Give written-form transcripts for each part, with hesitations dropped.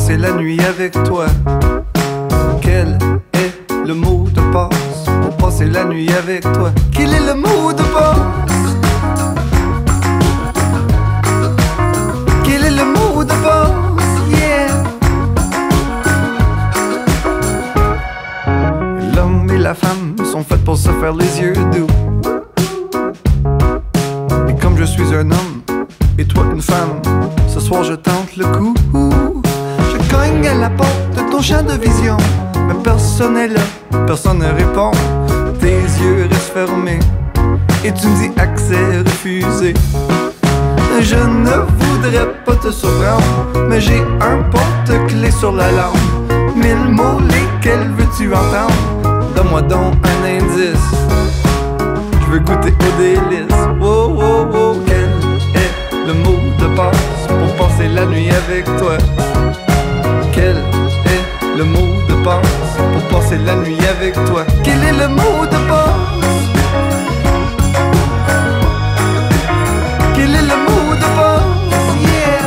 passer la nuit avec toi. Quel est le mot de passe pour passer la nuit avec toi? Quel est le mot de passe? Quel est le mot de passe? Yeah. L'homme et la femme sont faits pour se faire les yeux doux. Et comme je suis un homme et toi une femme, ce soir je tente le coup. Je cogne à la porte de ton champ de vision, mais personne n'est là, personne ne répond. Tes yeux restent fermés et tu me dis accès refusé. Je ne voudrais pas te surprendre, mais j'ai un porte-clés sur la langue. 1000 mots, lesquels veux-tu entendre? Donne-moi donc un indice, je veux goûter aux délices. Oh, oh, oh, quel est le mot de passe pour passer la nuit avec toi? Quel est le mot de passe pour passer la nuit avec toi? Quel est le mot de passe? Quel est le mot de passe? Yeah.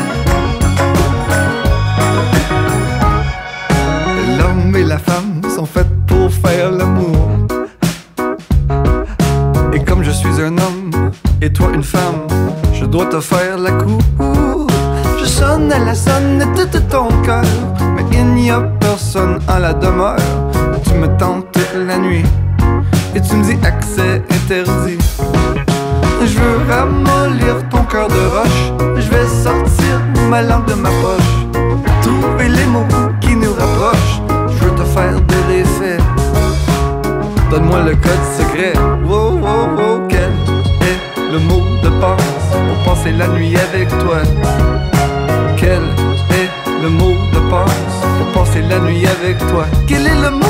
L'homme et la femme sont faits pour faire l'amour. Et comme je suis un homme et toi une femme, je dois te faire la cour. Je sonne à la sonnette de ton cœur, mais il n'y a personne en la demeure. Tu me tentes toute la nuit et tu me dis accès interdit. Je veux ramollir ton cœur de roche, je vais sortir ma langue de ma poche, trouver les mots qui nous rapprochent. Je veux te faire de l'effet, donne-moi le code secret. Wow, wow, wow, quel est le mot de passe pour passer la nuit avec toi? Quel est le mot de passe pour passer la nuit avec toi? Quel est le mot